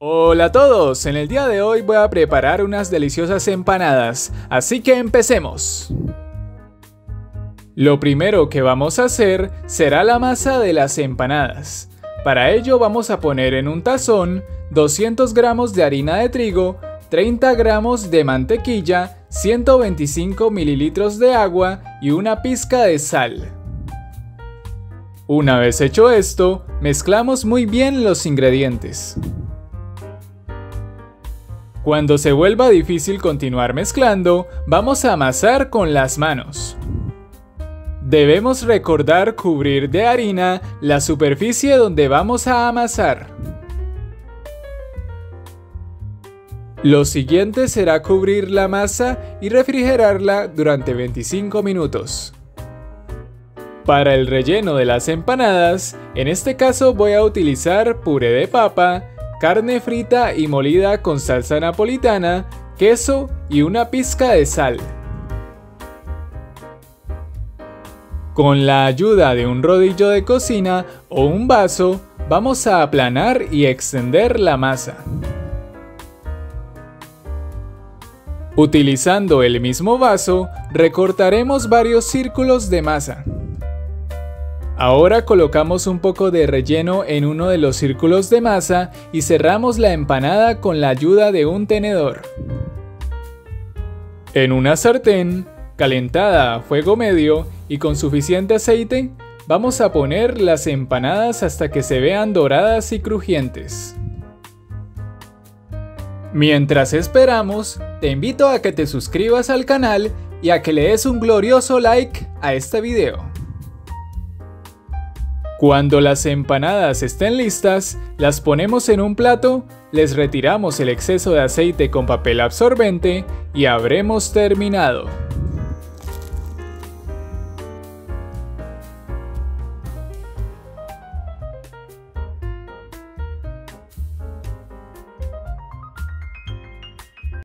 Hola a todos, en el día de hoy voy a preparar unas deliciosas empanadas, así que empecemos. Lo primero que vamos a hacer será la masa de las empanadas. Para ello vamos a poner en un tazón 200 gramos de harina de trigo, 30 gramos de mantequilla, 125 mililitros de agua y una pizca de sal. Una vez hecho esto, mezclamos muy bien los ingredientes. Cuando se vuelva difícil continuar mezclando, vamos a amasar con las manos. Debemos recordar cubrir de harina la superficie donde vamos a amasar. Lo siguiente será cubrir la masa y refrigerarla durante 25 minutos. Para el relleno de las empanadas, en este caso voy a utilizar puré de papa, carne frita y molida con salsa napolitana, queso y una pizca de sal. Con la ayuda de un rodillo de cocina o un vaso, vamos a aplanar y extender la masa. Utilizando el mismo vaso, recortaremos varios círculos de masa. Ahora colocamos un poco de relleno en uno de los círculos de masa y cerramos la empanada con la ayuda de un tenedor. En una sartén, calentada a fuego medio y con suficiente aceite, vamos a poner las empanadas hasta que se vean doradas y crujientes. Mientras esperamos, te invito a que te suscribas al canal y a que le des un glorioso like a este video. Cuando las empanadas estén listas, las ponemos en un plato, les retiramos el exceso de aceite con papel absorbente y habremos terminado.